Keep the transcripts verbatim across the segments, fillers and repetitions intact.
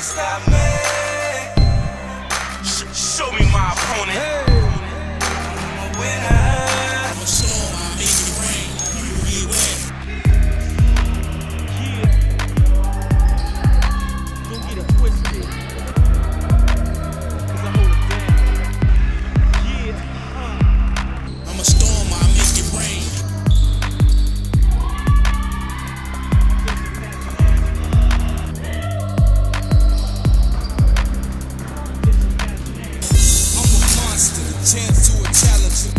can't stop me. Sh show me my opponent. Hey. I'm a winner. I'm a storm, I make it rain. You wet. Yeah. Don't get it twisted. Cause I hold it down. Yeah. Uh. I'm a storm, I make it rain. Chance to a challenger,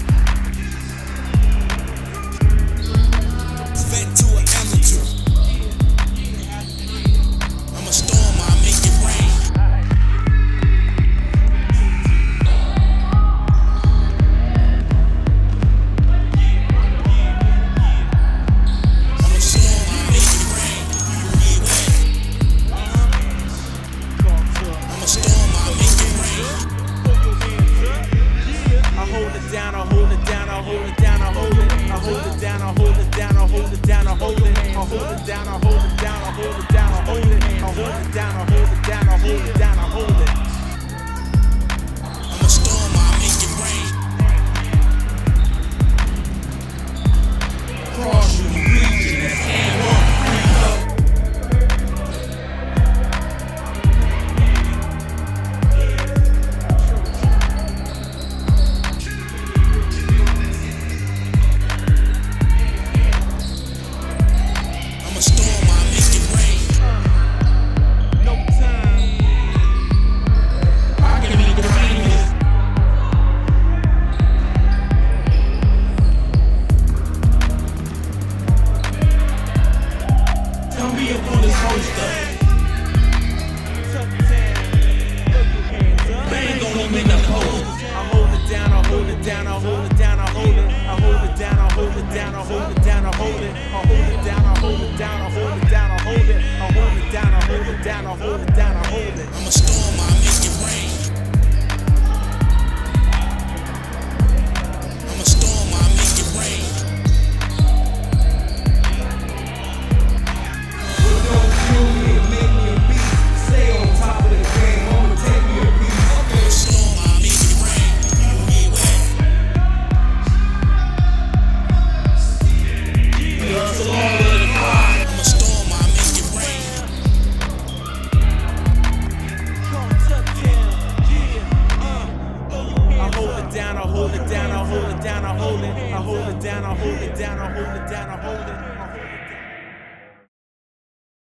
vet to an amateur. I'm a storm, I make it rain. I'm a storm, I make it rain. I'm a storm, I make it rain. I hold it down, I hold it down, I hold it down, I hold it, I hold it down, I hold it down, I hold it down, I hold it, I hold it down, I hold it down, I hold it down, I hold it, I hold it down, I hold it down, I hold it down, I hold it. I'm a storm, I make it rain. Cross through the region and hand on. I'm a storm.